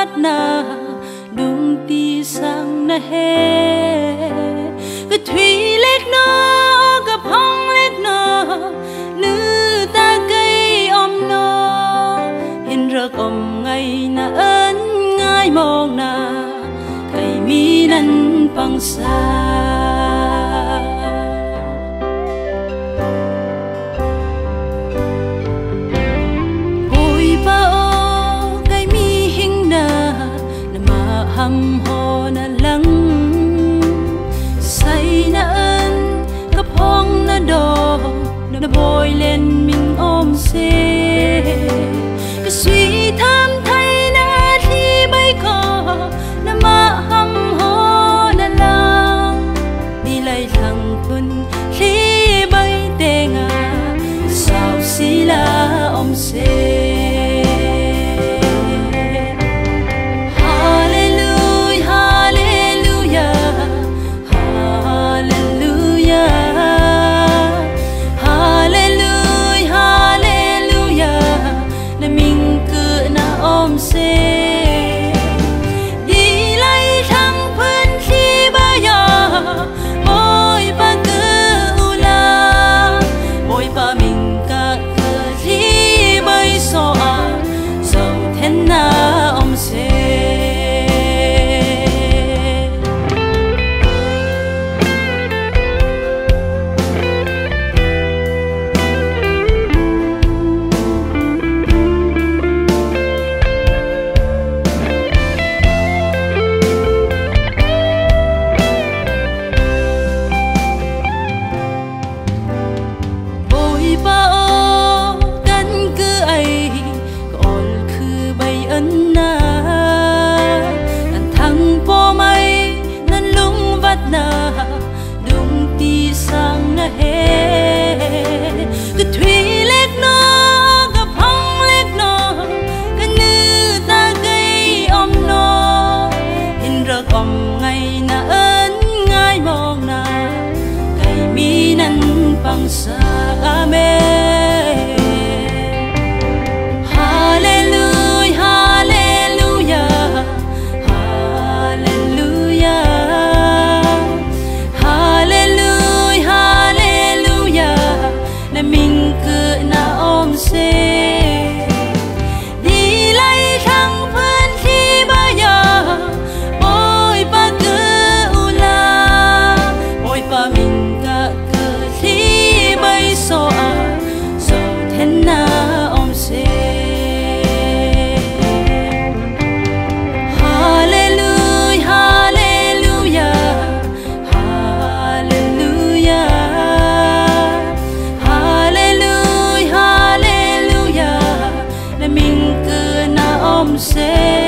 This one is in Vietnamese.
na đúng ti sang na he cái thủy lek nó cái phong lek nó nữ ta cây om nó hiện rực om ngày na ơn ngay mong na cây mi năn pang sa hầm hồ na lăng say na ân cấp hong na đò na bồi lên mình ôm xe cái suy tham thay na thi bay cò na ma hầm hồ na lăng đi lại thằng quân khi bay tê ngà sao xí la ôm xe na đúng ti sang na he cái thủy lek nó cái phong lek nó cái nữ ta gây om nó hình rực om ngày na ơn ngay mong na cây mi năn pang sa amen. Mình cứ na ôm xe đi lấy thằng phân khi bao giờ ôi ba cứ u la ôi ba mình cả cứ khi bay so à dẫu thế na ôm xe hallelujah hallelujah hallelujah mình cứ na ôm xe